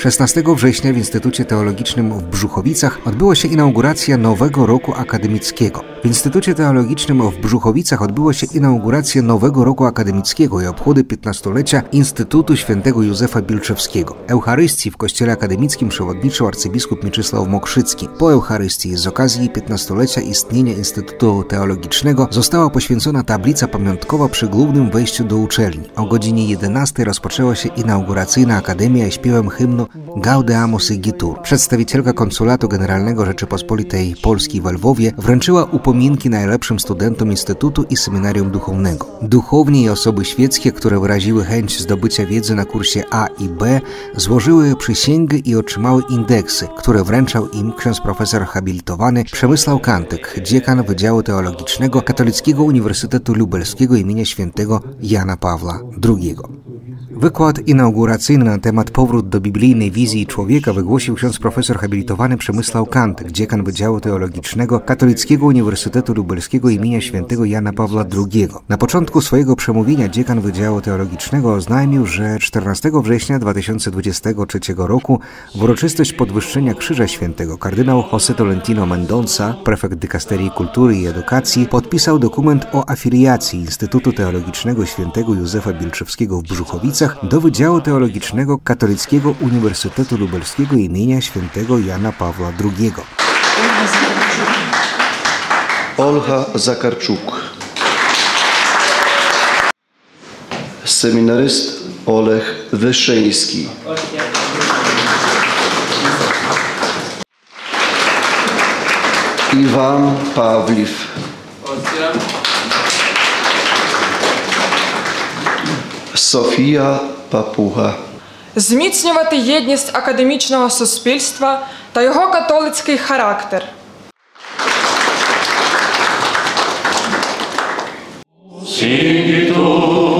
16 września w Instytucie Teologicznym w Brzuchowicach odbyła się inauguracja nowego roku akademickiego. W Instytucie Teologicznym w Brzuchowicach odbyła się inauguracja nowego roku akademickiego i obchody 15-lecia Instytutu Świętego Józefa Bilczewskiego. Eucharystii w Kościele Akademickim przewodniczył arcybiskup Mieczysław Mokrzycki. Po Eucharystii z okazji 15-lecia istnienia Instytutu Teologicznego została poświęcona tablica pamiątkowa przy głównym wejściu do uczelni. O godzinie 11 rozpoczęła się inauguracyjna akademia śpiewem hymnu Gaudeamus Igitur. Przedstawicielka Konsulatu Generalnego Rzeczypospolitej Polskiej w Lwowie wręczyła upominki najlepszym studentom Instytutu i Seminarium Duchownego. Duchowni i osoby świeckie, które wyraziły chęć zdobycia wiedzy na kursie A i B, złożyły przysięgę i otrzymały indeksy, które wręczał im ksiądz profesor habilitowany Przemysław Kantyk, dziekan Wydziału Teologicznego Katolickiego Uniwersytetu Lubelskiego imienia świętego Jana Pawła II. Wykład inauguracyjny na temat powrót do biblijnej wizji człowieka wygłosił ksiądz profesor habilitowany Przemysław Kantyk, dziekan Wydziału Teologicznego Katolickiego Uniwersytetu Lubelskiego imienia świętego Jana Pawła II. Na początku swojego przemówienia dziekan Wydziału Teologicznego oznajmił, że 14 września 2023 roku w uroczystość podwyższenia Krzyża Świętego kardynał José Tolentino Mendonça, prefekt Dykasterii Kultury i Edukacji, podpisał dokument o afiliacji Instytutu Teologicznego Świętego Józefa Bilczewskiego w Brzuchowicach do Wydziału Teologicznego Katolickiego Uniwersytetu Lubelskiego imienia świętego Jana Pawła II. Olga Zakarczuk. Seminaryst Olech Wyszyński. Iwan Pawliw. Sofія Папуга. Зміцнювати єдність академічного суспільства та його католицький характер. Сінгіту